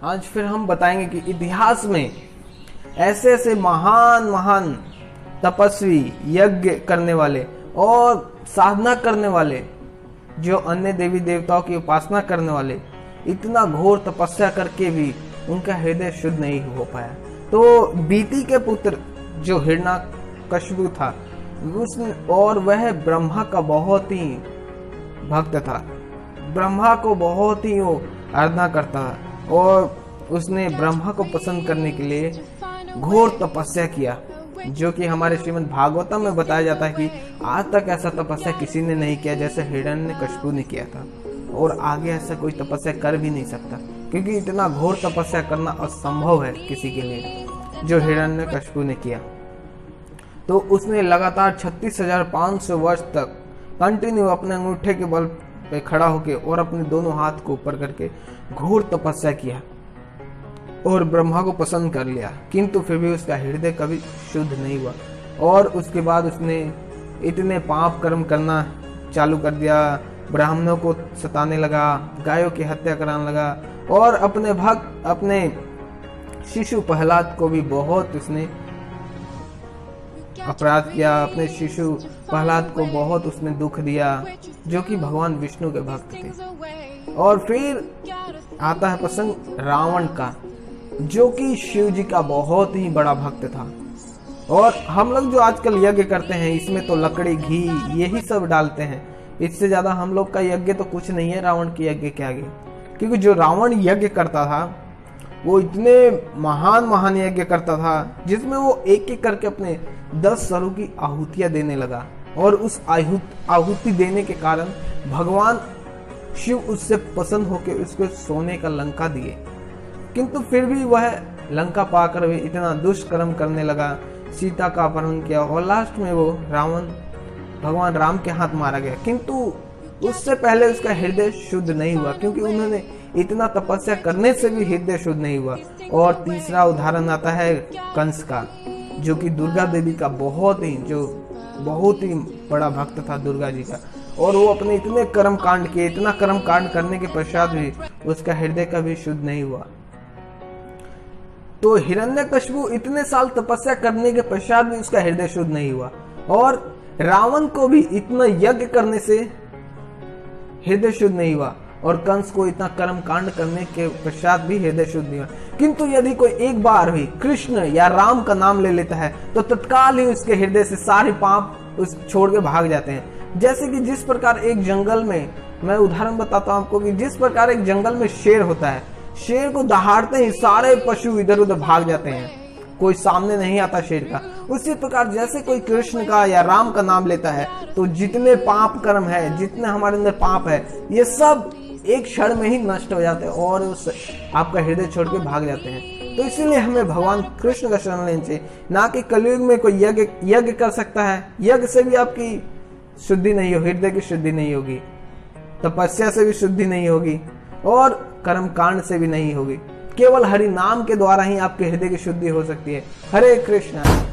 आज फिर हम बताएंगे कि इतिहास में ऐसे ऐसे महान महान तपस्वी, यज्ञ करने वाले और साधना करने वाले, जो अन्य देवी देवताओं की उपासना करने वाले, इतना घोर तपस्या करके भी उनका हृदय शुद्ध नहीं हो पाया। तो बीती के पुत्र जो हिरण्यकशिपु था, और वह ब्रह्मा का बहुत ही भक्त था, ब्रह्मा को बहुत ही वो आराधना करता था और उसने ब्रह्मा को पसंद करने के लिए घोर तपस्या किया, जो कि हमारे श्रीमद् भागवतम में बताया जाता है कि आज तक ऐसा तपस्या किसी ने नहीं किया जैसे हिरण्यकशिपु ने किया था, और आगे ऐसा कोई तपस्या कर भी नहीं सकता, क्योंकि इतना घोर तपस्या करना असंभव है किसी के लिए जो हिरण्यकशिपु ने किया। तो उसने लगातार 36,500 वर्ष तक कंटिन्यू अपने अंगूठे के बल पे खड़ा होके और अपने दोनों हाथ को ऊपर करके घोर तपस्या किया और ब्रह्मा को पसंद कर लिया, किंतु फिर भी उसका हृदय कभी शुद्ध नहीं हुआ। और उसके बाद उसने इतने पाप कर्म करना चालू कर दिया, ब्राह्मणों को सताने लगा, गायों की हत्या कराने लगा, और अपने भक्त अपने शिशु प्रहलाद को भी बहुत उसने अपराध किया, अपने शिशु प्रहलाद को बहुत उसने दुख दिया, जो कि भगवान विष्णु के भक्त थे। और फिर आता है प्रसंग रावण का, जो कि शिव जी का बहुत ही बड़ा भक्त था। और हम लोग जो आजकल यज्ञ करते हैं, इसमें तो लकड़ी, घी यही सब डालते हैं, इससे ज्यादा हम लोग का यज्ञ तो कुछ नहीं है रावण के यज्ञ के आगे। क्योंकि जो रावण यज्ञ करता था वो इतने महान महान यज्ञ करता था, जिसमें वो एक एक करके अपने 10 सरों की आहुतियां देने लगा, और उस आहुति देने के कारण भगवान शिव उससे पसंद होकर उसको सोने का लंका दिए। किंतु फिर भी वह लंका पाकर भी इतना दुष्कर्म करने लगा, सीता का अपहरण किया, और लास्ट में वो रावण भगवान राम के हाथ मारा गया। किंतु उससे पहले उसका हृदय शुद्ध नहीं हुआ, क्योंकि उन्होंने इतना तपस्या करने से भी हृदय शुद्ध नहीं हुआ। और तीसरा उदाहरण आता है कंस का, जो कि दुर्गा देवी का बहुत ही बड़ा भक्त था दुर्गा जी का, और वो अपने इतने कर्म कांड किए, इतना कर्म कांड करने के पश्चात भी उसका हृदय कभी शुद्ध नहीं हुआ। तो हिरण्यकशिपु इतने साल तपस्या करने के पश्चात भी उसका हृदय शुद्ध नहीं हुआ, और रावण को भी इतना यज्ञ करने से हृदय शुद्ध नहीं हुआ, और कंस को इतना कर्म कांड करने के पश्चात भी हृदय शुद्ध नहीं हुआ। किंतु यदि कोई एक बार भी कृष्ण या राम का नाम ले लेता है तो तत्काल ही उसके हृदय से सारे पाप उस छोड़ के भाग जाते हैं। जैसे कि जिस प्रकार एक जंगल में, मैं उदाहरण बताता हूं आपको, कि जिस प्रकार एक जंगल में शेर होता है, शेर को दहाड़ते ही सारे पशु इधर उधर भाग जाते हैं, कोई सामने नहीं आता शेर का। उसी प्रकार जैसे कोई कृष्ण का या राम का नाम लेता है तो जितने पाप कर्म है, जितने हमारे अंदर पाप है, ये सब एक क्षण में ही नष्ट हो जाते हैं और उस आपका हृदय छोड़ के भाग जाते हैं। तो इसीलिए हमें भगवान कृष्ण का शरण लेना चाहिए, ना कि कलयुग में कोई यज्ञ कर सकता है। यज्ञ से भी आपकी शुद्धि नहीं होगी, हृदय की शुद्धि नहीं होगी, तपस्या से भी शुद्धि नहीं होगी, और कर्म कांड से भी नहीं होगी। केवल हरि नाम के द्वारा ही आपके हृदय की शुद्धि हो सकती है। हरे कृष्ण।